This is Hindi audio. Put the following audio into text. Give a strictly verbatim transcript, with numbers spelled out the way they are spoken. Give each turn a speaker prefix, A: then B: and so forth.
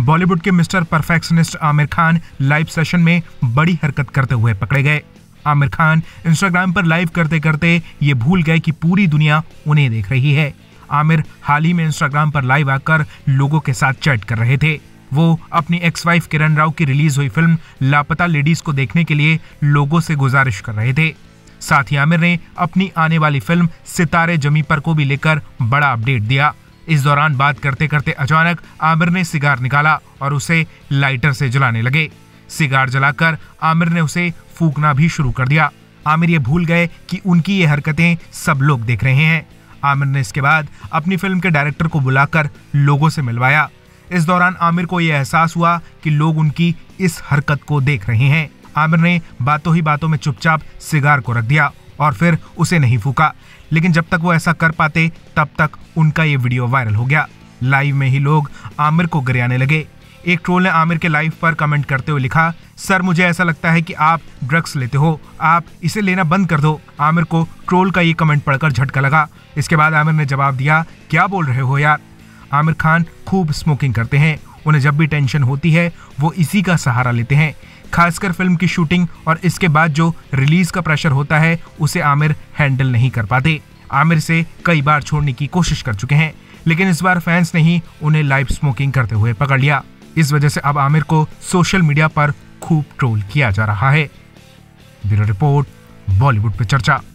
A: बॉलीवुड के mister perfectionist Aamir Khan live session में बड़ी हरकत करते हुए पकड़े गए। आमिर खान इंस्टाग्राम पर लाइव करते करते ये भूल गए कि पूरी दुनिया उन्हें देख रही है। आमिर हाल ही में इंस्टाग्राम पर लाइव आकर लोगों के साथ चैट कर रहे थे। वो अपनी एक्स वाइफ किरण राव की रिलीज हुई फिल्म लापता लेडीज को देखने के लिए लोगों से गुजारिश कर रहे थे। साथ ही आमिर ने अपनी आने वाली फिल्म सितारे जमी पर को भी लेकर बड़ा अपडेट दिया। इस दौरान बात करते करते अचानक आमिर ने सिगार निकाला और उसे लाइटर से जलाने लगे। सिगार जलाकर आमिर ने उसे फूंकना भी शुरू कर दिया। आमिर ये भूल गए कि उनकी ये हरकतें सब लोग देख रहे हैं। आमिर ने इसके बाद अपनी फिल्म के डायरेक्टर को बुलाकर लोगों से मिलवाया। इस दौरान आमिर को यह एहसास हुआ कि लोग उनकी इस हरकत को देख रहे हैं। आमिर ने बातों ही बातों में चुपचाप सिगार को रख दिया और फिर उसे नहीं फूका, लेकिन जब तक वो ऐसा कर पाते तब तक उनका ये वीडियो वायरल हो गया। लाइव में ही लोग आमिर को गरियाने लगे। एक ट्रोल ने आमिर के लाइव पर कमेंट करते हुए लिखा, सर मुझे ऐसा लगता है कि आप ड्रग्स लेते हो, आप इसे लेना बंद कर दो। आमिर को ट्रोल का ये कमेंट पढ़कर झटका लगा। इसके बाद आमिर ने जवाब दिया, क्या बोल रहे हो यार। आमिर खान खूब स्मोकिंग करते हैं। उन्हें जब भी टेंशन होती है वो इसी का सहारा लेते हैं। खासकर फिल्म की शूटिंग और इसके बाद जो रिलीज का प्रेशर होता है उसे आमिर हैंडल नहीं कर पाते। आमिर से कई बार छोड़ने की कोशिश कर चुके हैं, लेकिन इस बार फैंस ने ही उन्हें लाइव स्मोकिंग करते हुए पकड़ लिया। इस वजह से अब आमिर को सोशल मीडिया पर खूब ट्रोल किया जा रहा है। ब्यूरो रिपोर्ट, बॉलीवुड पे चर्चा।